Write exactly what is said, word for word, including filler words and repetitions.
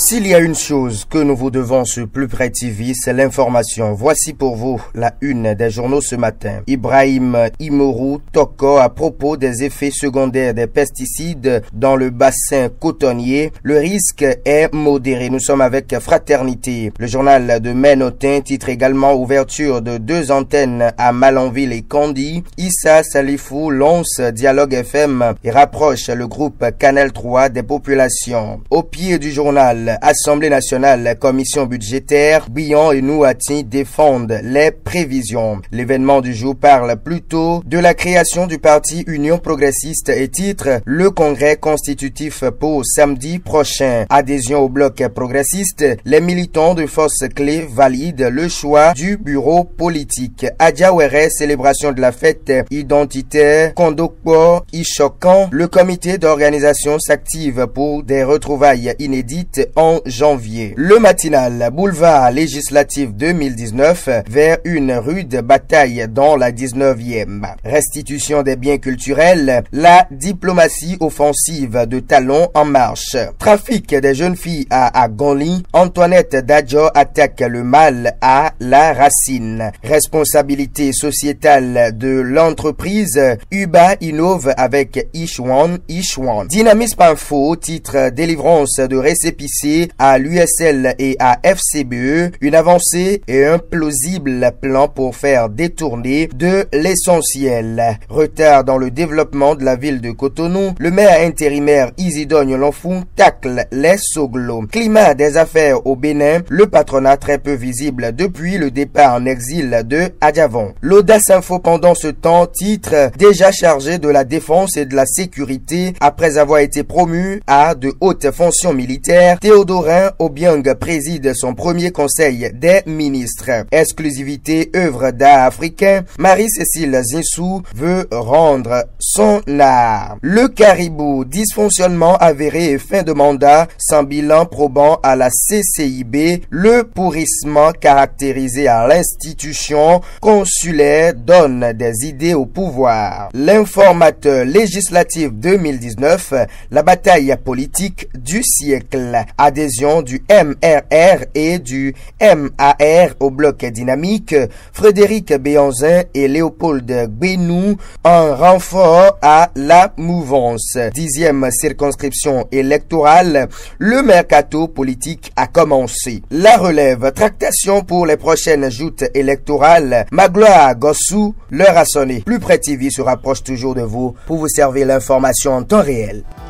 S'il y a une chose que nous vous devons sur Plus Près T V, c'est l'information. Voici pour vous la une des journaux ce matin. Ibrahim Imourou Toko à propos des effets secondaires des pesticides dans le bassin cotonnier. Le risque est modéré. Nous sommes avec Fraternité. Le journal de Ménotin titre également ouverture de deux antennes à Malanville et Candy. Issa Salifou lance Dialogue F M et rapproche le groupe Canal trois des populations. Au pied du journal, Assemblée nationale, commission budgétaire, Bion et Nouati défendent les prévisions. L'événement du jour parle plutôt de la création du parti Union progressiste et titre le congrès constitutif pour samedi prochain. Adhésion au bloc progressiste, les militants de Force Clé valident le choix du bureau politique. Adjawere, célébration de la fête identitaire, Kondokpo, Ishokan, le comité d'organisation s'active pour des retrouvailles inédites en janvier. Le matinal, boulevard législatif deux mille dix-neuf vers une rude bataille dans la dix-neuvième. Restitution des biens culturels, la diplomatie offensive de Talon en marche. Trafic des jeunes filles à Agonli, Antoinette Dadjo attaque le mal à la racine. Responsabilité sociétale de l'entreprise, Uba innove avec Ishwan Ishwan. Dynamisme Info, titre délivrance de récépissé à l'U S L et à F C B E, une avancée et un plausible plan pour faire détourner de l'essentiel. Retard dans le développement de la ville de Cotonou, le maire intérimaire Isidore Nyolonfou tacle les soglos. Climat des affaires au Bénin, le patronat très peu visible depuis le départ en exil de Adjavon. L'Audace Info pendant ce temps, titre déjà chargé de la défense et de la sécurité après avoir été promu à de hautes fonctions militaires. Théodorin Obiang préside son premier conseil des ministres. Exclusivité œuvre d'art africain, Marie-Cécile Zinsou veut rendre son art. Le Caribou, dysfonctionnement avéré et fin de mandat sans bilan probant à la C C I B. Le pourrissement caractérisé à l'institution consulaire donne des idées au pouvoir. L'informateur législatif deux mille dix-neuf, la bataille politique du siècle. Adhésion du M R R et du M A R au bloc dynamique, Frédéric Béanzin et Léopold Benou en renfort à la mouvance. Dixième circonscription électorale, le mercato politique a commencé. La relève, tractation pour les prochaines joutes électorales, Magloire Gossou, l'heure a sonné. Plus Près T V se rapproche toujours de vous pour vous servir l'information en temps réel.